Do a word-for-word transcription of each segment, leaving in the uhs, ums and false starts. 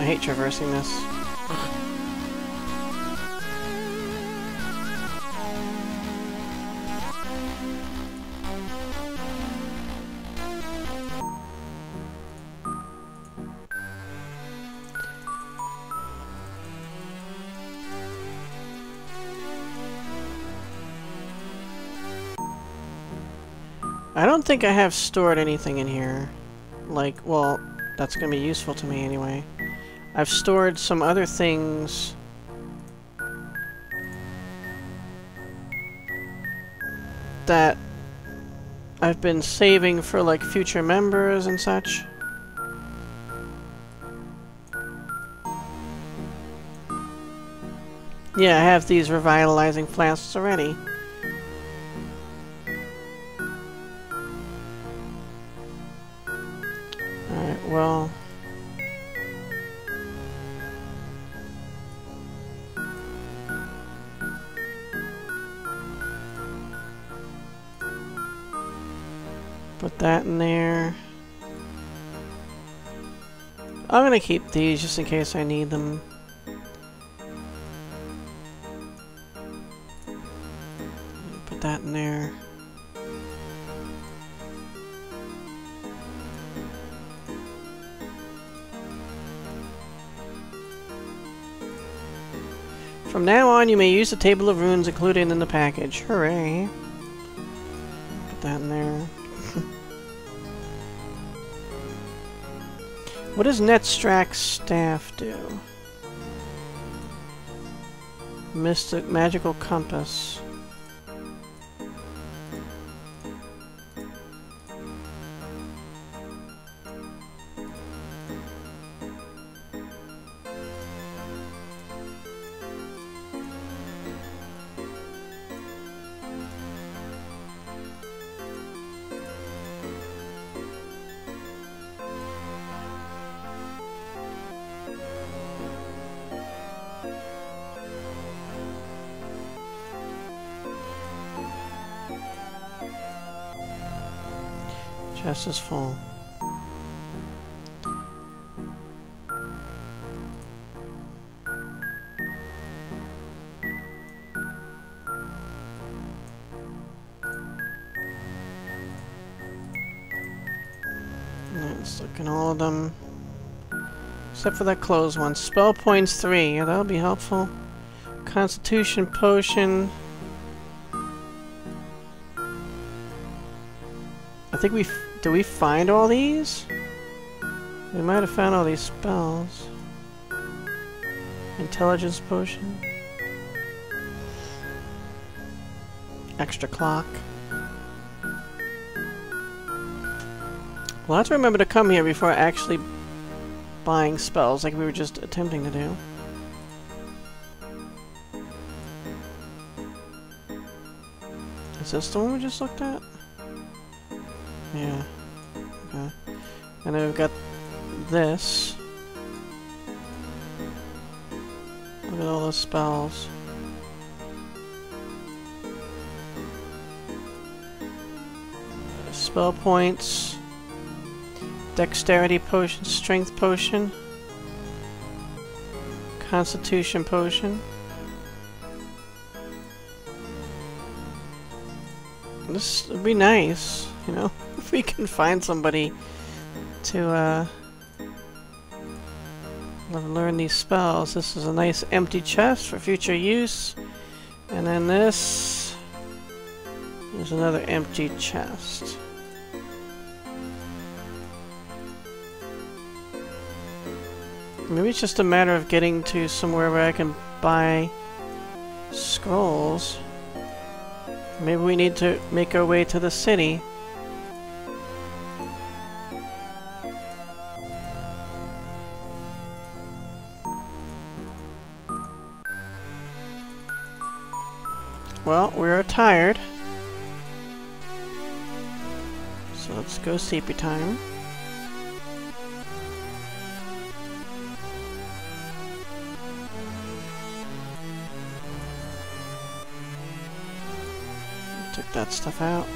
I hate traversing this. I don't think I have stored anything in here. Like, well, that's gonna be useful to me anyway. I've stored some other things. That I've been saving for, like, future members and such. Yeah, I have these revitalizing flasks already. Alright, well... Put that in there. I'm gonna keep these just in case I need them. Put that in there. From now on, you may use the table of runes included in the package. Hooray! Put that in there. What does Netstrack's staff do? Mystic magical compass. Chest is full. Let's look at all of them. Except for that closed one. Spell points three. Yeah, that'll be helpful. Constitution potion. I think we... F do we find all these? We might have found all these spells. Intelligence potion. Extra clock. Well, let's remember to come here before actually buying spells like we were just attempting to do. Is this the one we just looked at? Yeah. Okay. And then we've got this. Look at all those spells. Spell points. Dexterity potion, strength potion. Constitution potion. This would be nice, you know, if we can find somebody to uh, learn these spells. This is a nice empty chest for future use. And then this is another empty chest. Maybe it's just a matter of getting to somewhere where I can buy scrolls. Maybe we need to make our way to the city. Well, we're tired. So let's go sleepy time. Took that stuff out.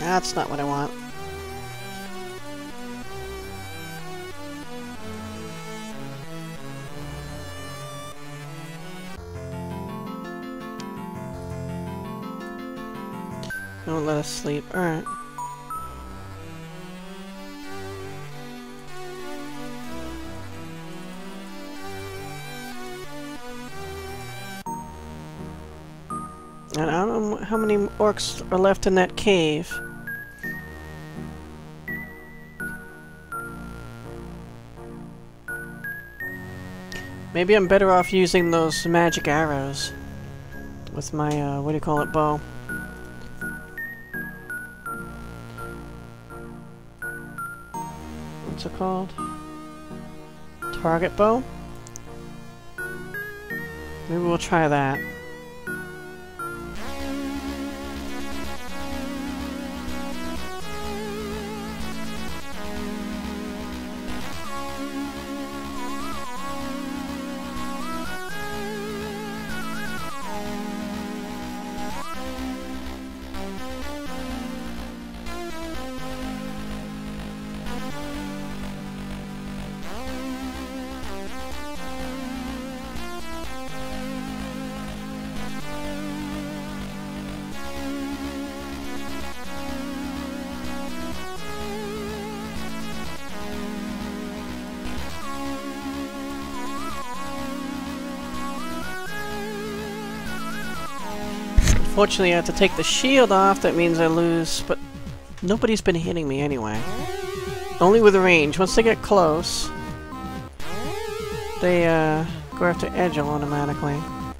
That's not what I want. Don't let us sleep. Alright. And I don't know how many orcs are left in that cave. Maybe I'm better off using those magic arrows with my, uh, what do you call it, bow. What's it called? Target bow? Maybe we'll try that. Unfortunately, I have to take the shield off. That means I lose, but nobody's been hitting me anyway. Only with range. Once they get close, they uh, go after edge automatically.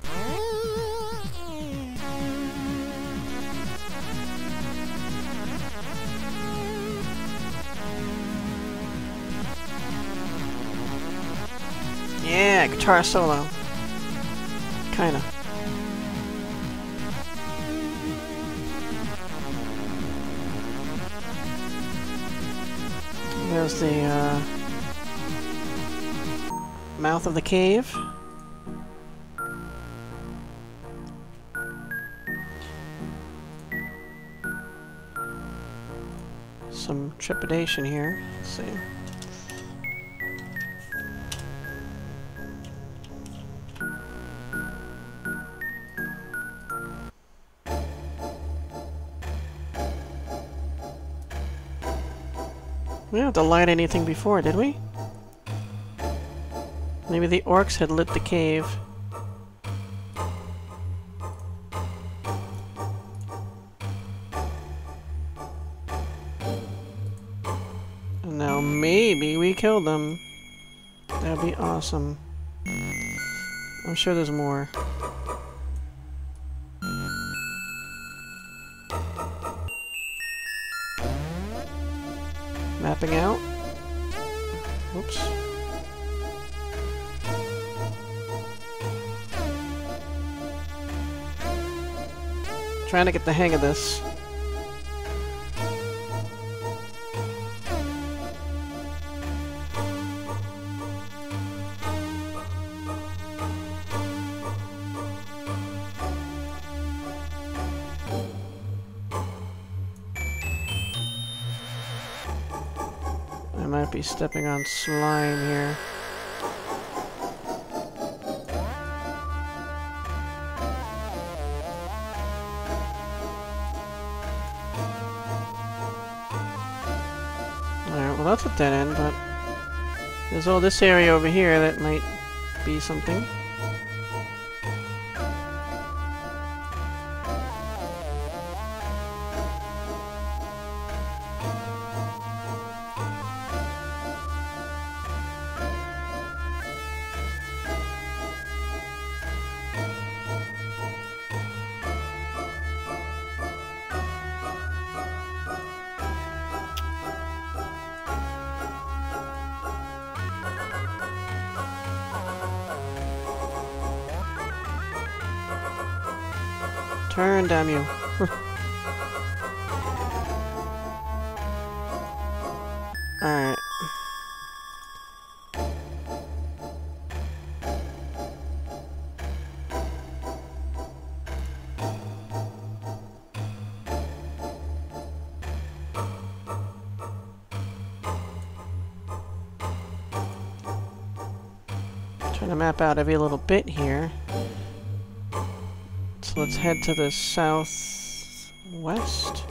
Yeah, guitar solo. Kinda. There's the uh, mouth of the cave. Some trepidation here. Let's see. We didn't have to light anything before, did we? Maybe the orcs had lit the cave. And now maybe we killed them. That'd be awesome. I'm sure there's more. Mapping out. Oops. Trying to get the hang of this. I might be stepping on slime here. Alright, well that's a dead end, but there's all this area over here that might be something. Turn, damn you. Alright. Trying to map out every little bit here. So let's head to the southwest.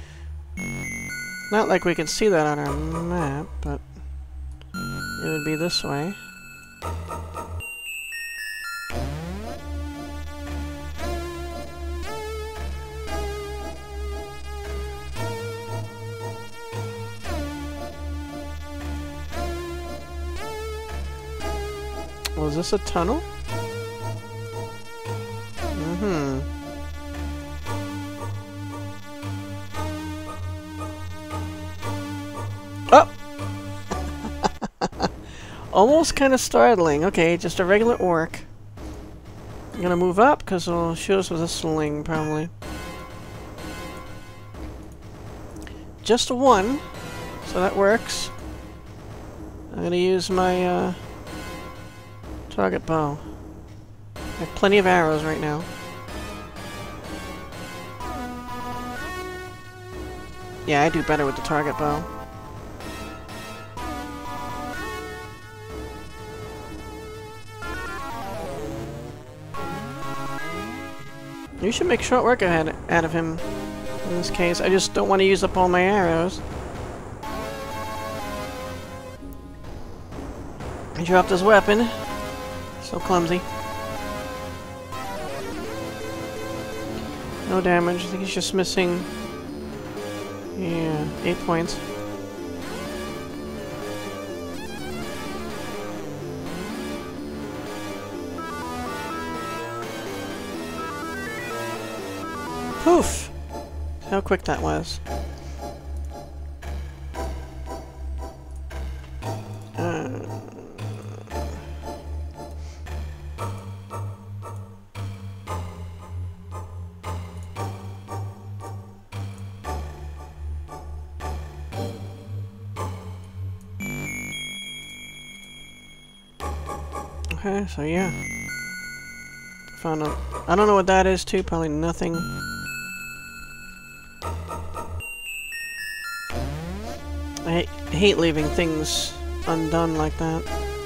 Not like we can see that on our map, but it would be this way. Was this a tunnel? Mm-hmm. Oh! Almost kind of startling. Okay, just a regular orc. I'm gonna move up because it'll shoot us with a sling, probably. Just a one, so that works. I'm gonna use my uh, target bow. I have plenty of arrows right now. Yeah, I do better with the target bow. You should make short work ahead out of him in this case. I just don't want to use up all my arrows. He dropped his weapon. So clumsy. No damage. I think he's just missing... yeah, eight points. Poof! How quick that was. Uh... Okay, so yeah. Found a... I don't know what that is too, probably nothing. I hate, hate leaving things undone like that.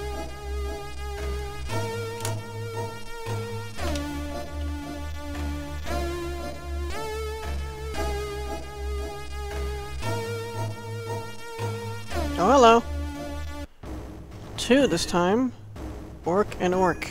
Oh, hello. Two this time. Orc and orc.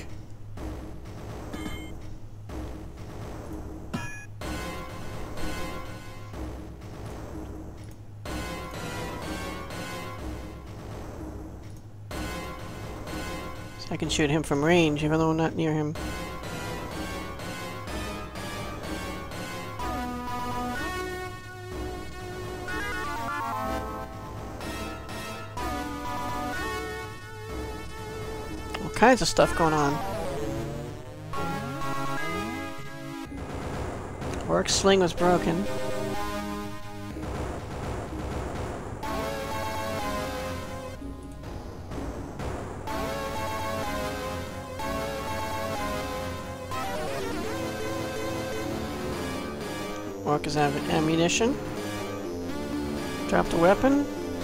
I can shoot him from range, even though I'm not near him. All kinds of stuff going on. Orc's sling was broken. Orc is out of ammunition. Dropped a weapon.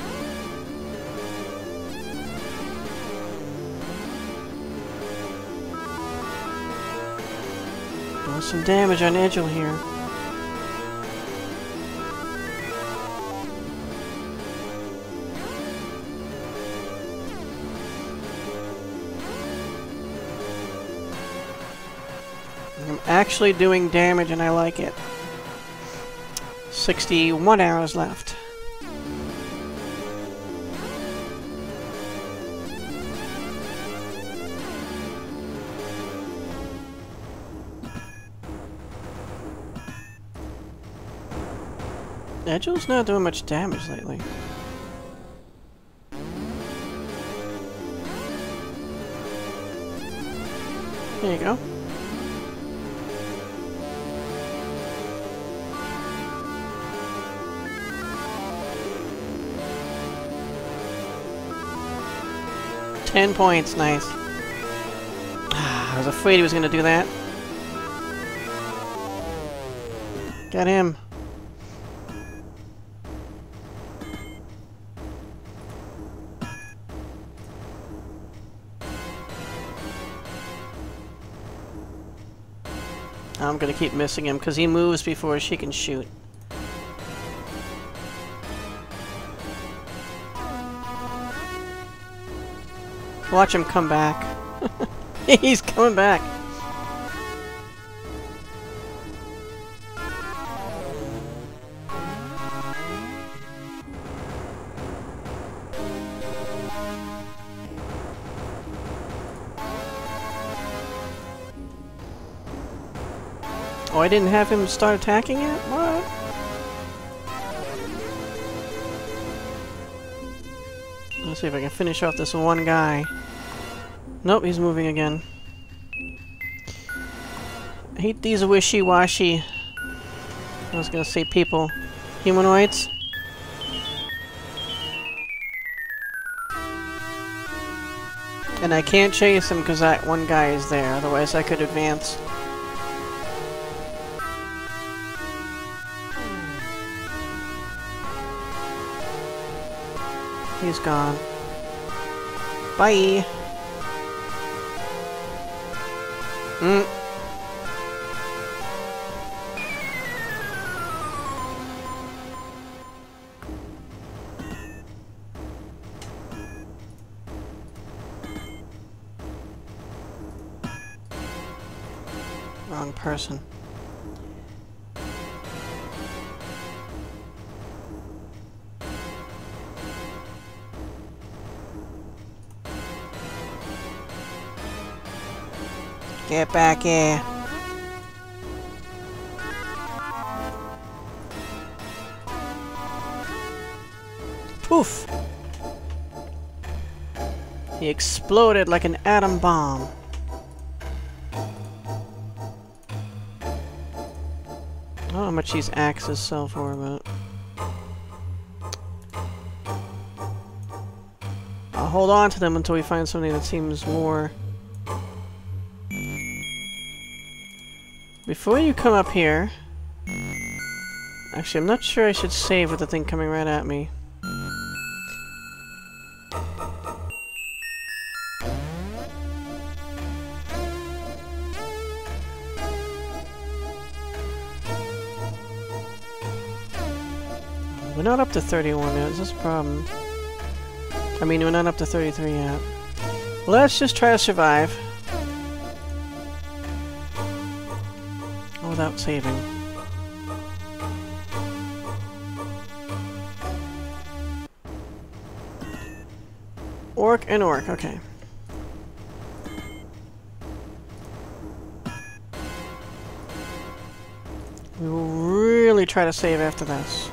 Doing some damage on Edgel here. I'm actually doing damage and I like it. sixty-one arrows left. Edgel's not doing much damage lately. There you go. Ten points, nice. I was afraid he was gonna do that. Get him. I'm gonna keep missing him because he moves before she can shoot. Watch him come back. He's coming back. Oh, I didn't have him start attacking yet? What? Let's see if I can finish off this one guy. Nope, he's moving again. I hate these wishy-washy... I was gonna say people. Humanoids. And I can't chase him because that one guy is there, otherwise I could advance. He's gone. Bye! Mm. Wrong person. Get back here. Poof! He exploded like an atom bomb. I don't know how much these axes sell for, but... I'll hold on to them until we find something that seems more... Before you come up here... Actually, I'm not sure I should save with the thing coming right at me. We're not up to thirty-one yet, is this a problem? I mean, we're not up to thirty-three yet. Let's just try to survive. Without saving. Orc and orc, okay. We will really try to save after this.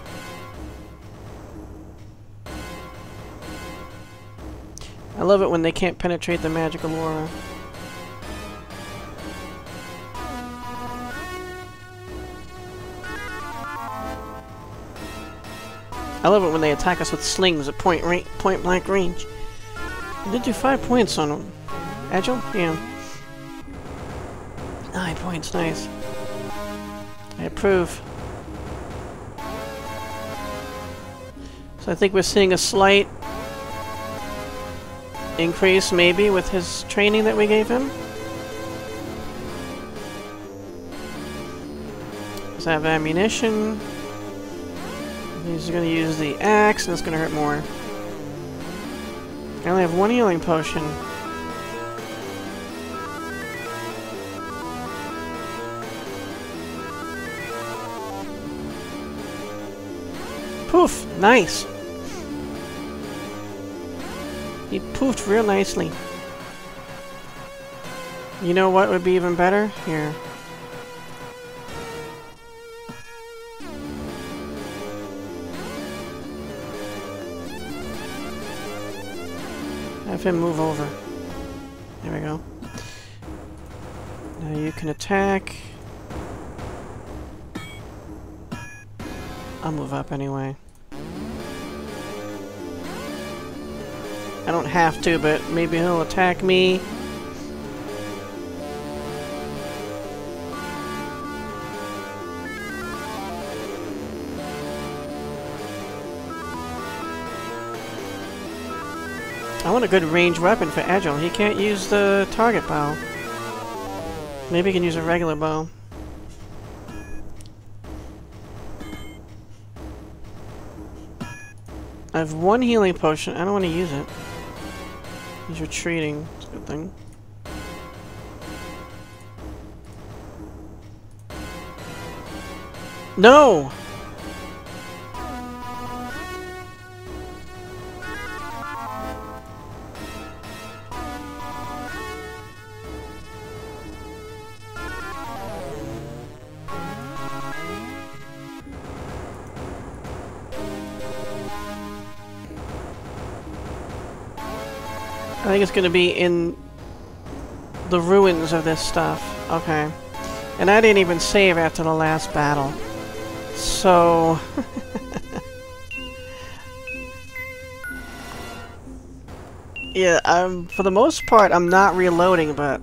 I love it when they can't penetrate the magical aura. I love it when they attack us with slings at point ra point blank range. I did do five points on them. Agile? Yeah. Nine points, nice. I approve. So I think we're seeing a slight increase, maybe, with his training that we gave him. Does have ammunition. He's going to use the axe, and it's going to hurt more. I only have one healing potion. Poof! Nice! He poofed real nicely. You know what would be even better? Here. Have him move over. There we go. Now you can attack. I'll move up anyway. I don't have to, but maybe he'll attack me. I want a good ranged weapon for Agile. He can't use the target bow. Maybe he can use a regular bow. I have one healing potion. I don't want to use it. He's retreating. It's a good thing. No! I think it's going to be in the ruins of this stuff. Okay. And I didn't even save after the last battle. So... yeah, I'm, for the most part, I'm not reloading, but...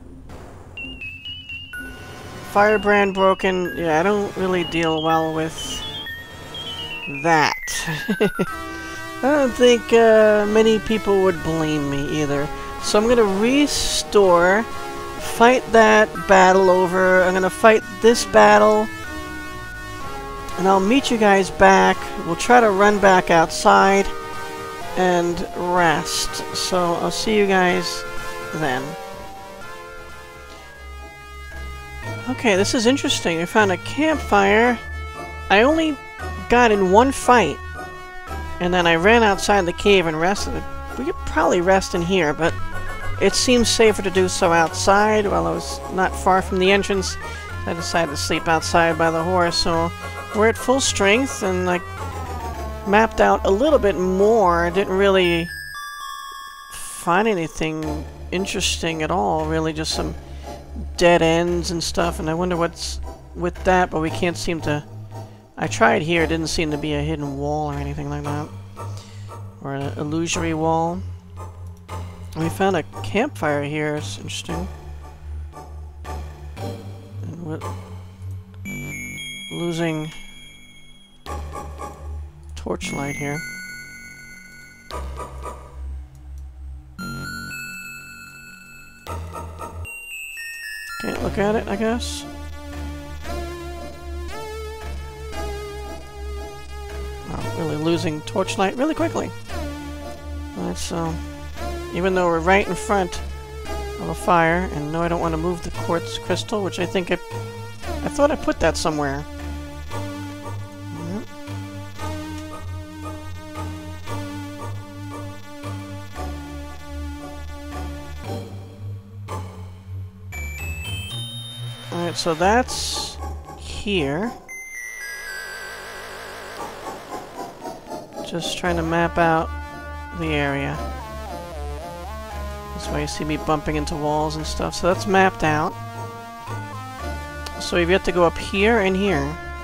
Firebrand broken, yeah, I don't really deal well with that. I don't think uh, many people would blame me either. So I'm gonna restore, fight that battle over. I'm gonna fight this battle, and I'll meet you guys back. We'll try to run back outside and rest. So I'll see you guys then. Okay, this is interesting. I found a campfire. I only got in one fight. And then I ran outside the cave and rested. We could probably rest in here, but it seems safer to do so outside. While I was not far from the entrance, I decided to sleep outside by the horse. So we're at full strength and like mapped out a little bit more. I didn't really find anything interesting at all. Really, just some dead ends and stuff. And I wonder what's with that, but we can't seem to. I tried here, it didn't seem to be a hidden wall or anything like that. Or an illusory wall. We found a campfire here, it's interesting. And what... losing... torchlight here. Can't look at it, I guess. Really losing torchlight really quickly. Alright, so even though we're right in front of a fire, and no, I don't want to move the quartz crystal, which I think I, I thought I put that somewhere. Alright. Alright, so that's here. Just trying to map out the area. That's why you see me bumping into walls and stuff. So that's mapped out. So we've got to go up here and here.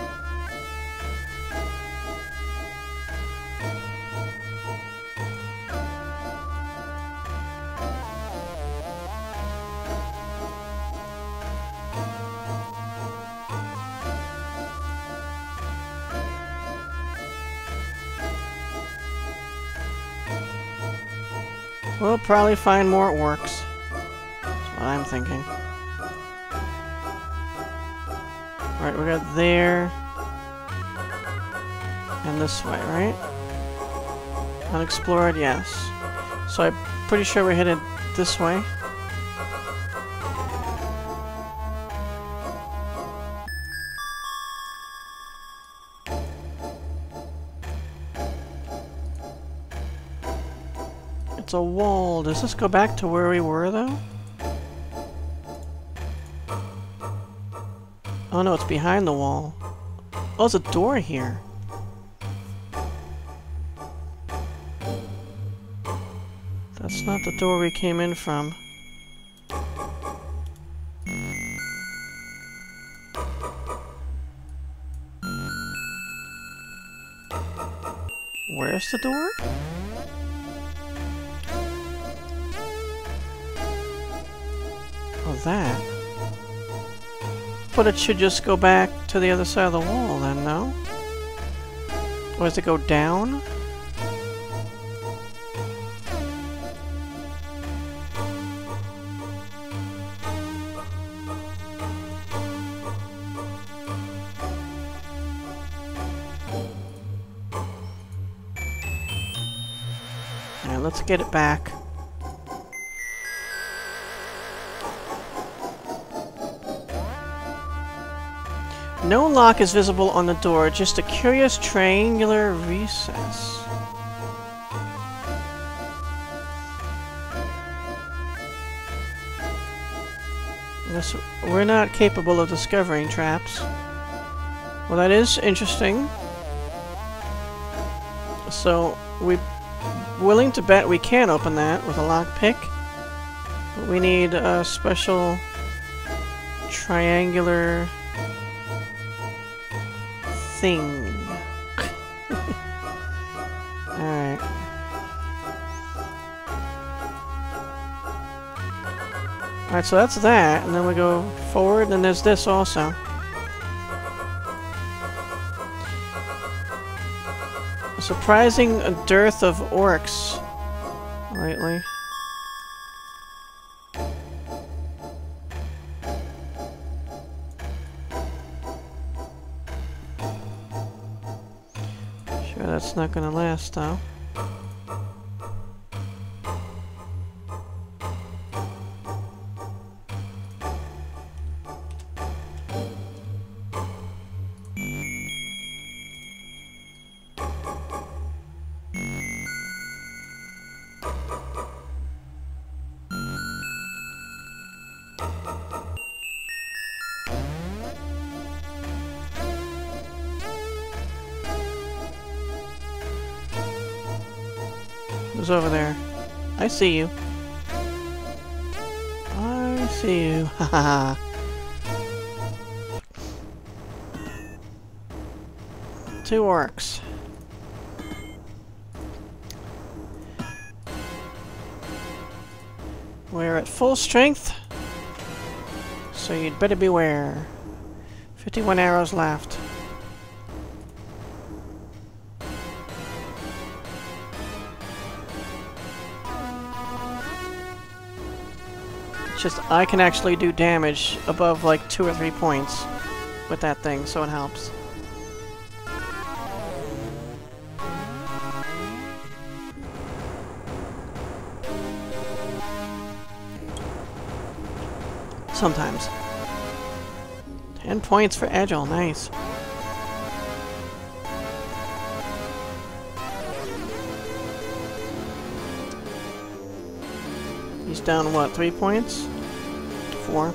We'll probably find more orcs. That's what I'm thinking. Alright, we got there. And this way, right? Unexplored, yes. So I'm pretty sure we're headed this way. It's a wall. Does this go back to where we were, though? Oh no, it's behind the wall. Oh, there's a door here. That's not the door we came in from. Where's the door? Oh, that. But it should just go back to the other side of the wall then, no? Or does it go down? Alright, let's get it back. No lock is visible on the door, just a curious triangular recess. Yes, we're not capable of discovering traps. Well, that is interesting. So, we're willing to bet we can open that with a lockpick. But we need a special triangular thing. Alright. Alright, so that's that, and then we go forward, and there's this also. A surprising dearth of orcs lately. Sure, that's not gonna last, though. Who's over there? I see you. I see you. Haha. Two orcs. We're at full strength, so you'd better beware. fifty-one arrows left. Just, I can actually do damage above like two or three points with that thing, so it helps. Sometimes. Ten points for Agile, nice. He's down, what, three points? Four.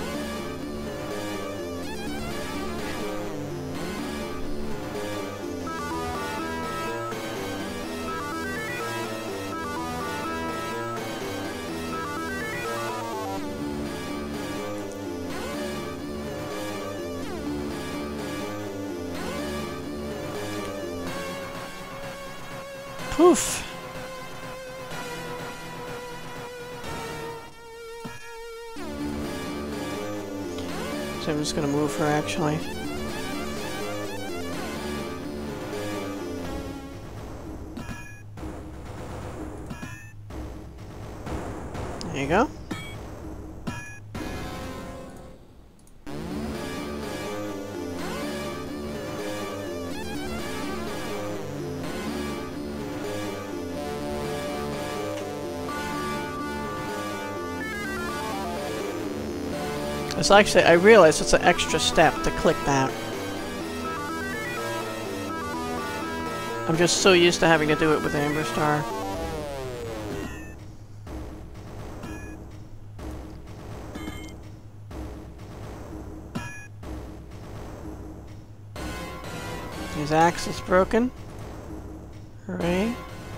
Poof! So I'm just gonna move her, actually. There you go. It's actually, I realize it's an extra step to click that. I'm just so used to having to do it with Amber Star. His axe is broken. Hooray.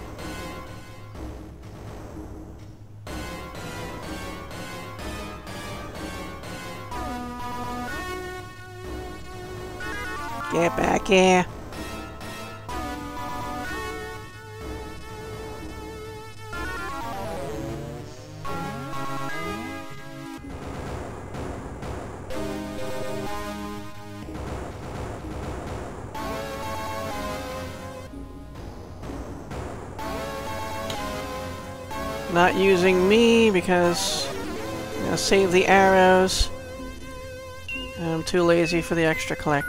Get back here. Not using me because I'm gonna save the arrows. And I'm too lazy for the extra click.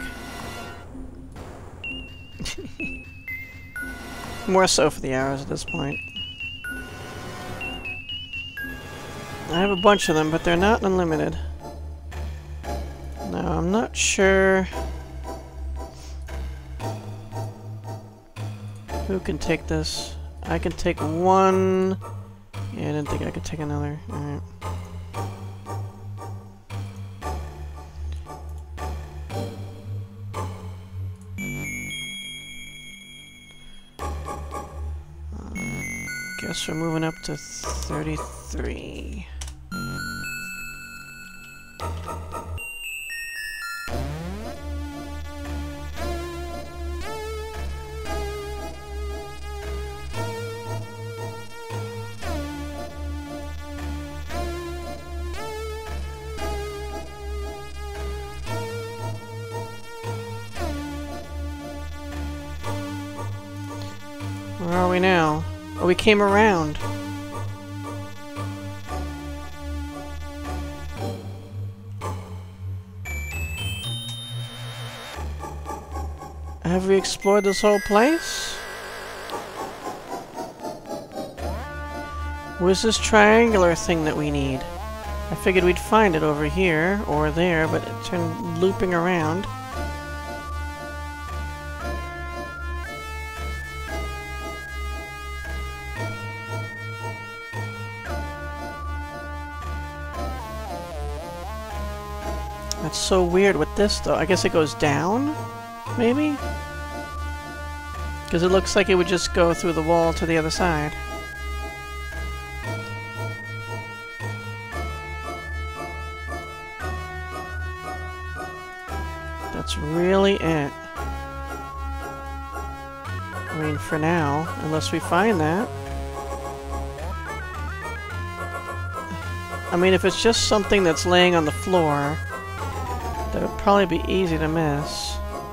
More so for the arrows at this point. I have a bunch of them, but they're not unlimited. Now, I'm not sure who can take this. I can take one. Yeah, I didn't think I could take another. Alright. Guess we're moving up to thirty-three. Where are we now? Oh, we came around. Have we explored this whole place? Where's this triangular thing that we need? I figured we'd find it over here or there, but it turned looping around. That's so weird with this, though. I guess it goes down? Maybe? Because it looks like it would just go through the wall to the other side. That's really it. I mean, for now, unless we find that. I mean, if it's just something that's laying on the floor, that would probably be easy to miss.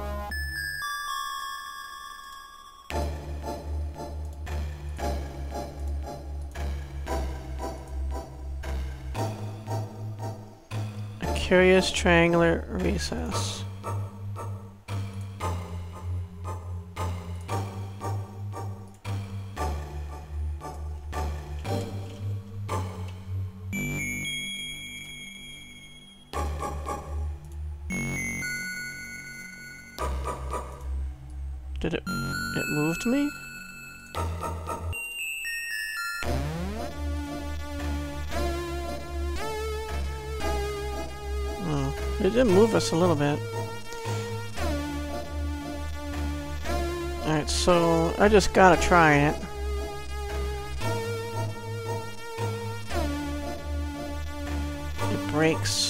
A curious triangular recess. Did it... it moved me? Oh, it did move us a little bit. Alright, so I just gotta try it. It breaks.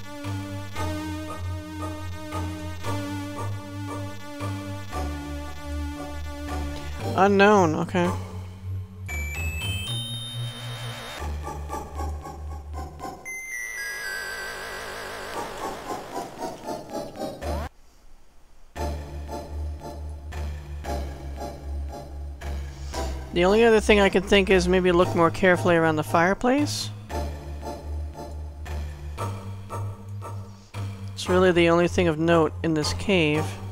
Unknown, okay. The only other thing I can think is maybe look more carefully around the fireplace. It's really the only thing of note in this cave.